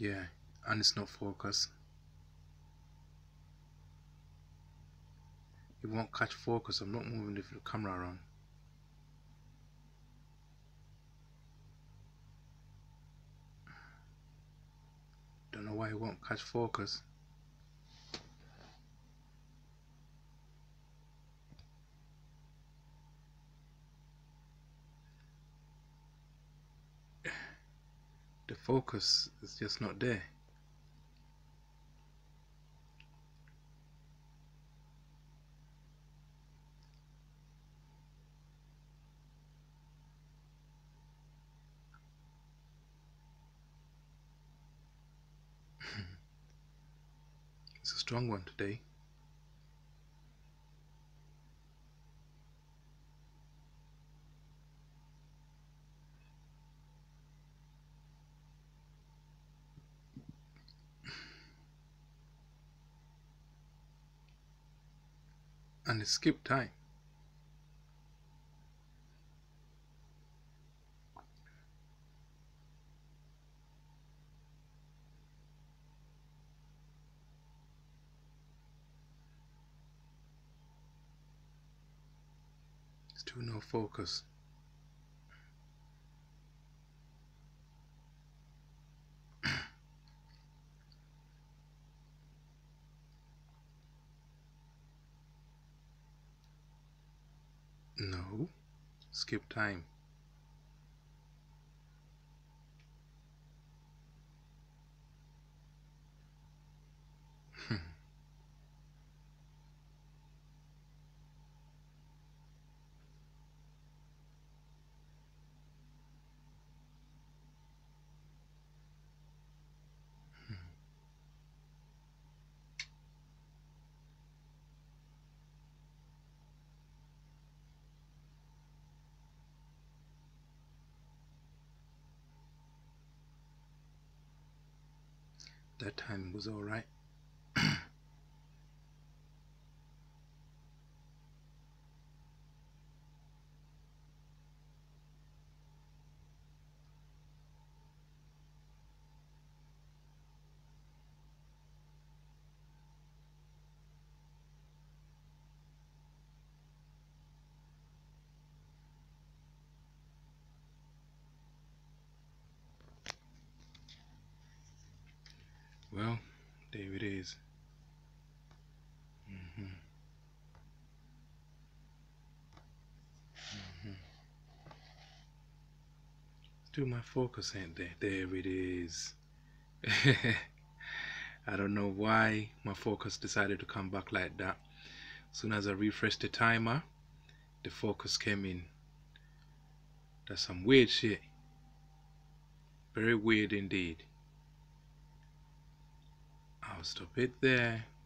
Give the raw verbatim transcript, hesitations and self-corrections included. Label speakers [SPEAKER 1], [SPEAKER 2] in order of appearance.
[SPEAKER 1] Yeah, and it's not focus. It won't catch focus. I'm not moving the camera around. Don't know why it won't catch focus. The focus is just not there. It's a strong one today. And it skipped time. Still no focus. No, skip time. That time was all right. Well, there it is. Mm-hmm. Mm-hmm. Still my focus ain't there. There it is. I don't know why my focus decided to come back like that. As soon as I refreshed the timer, the focus came in. That's some weird shit. Very weird indeed. I'll stop it there.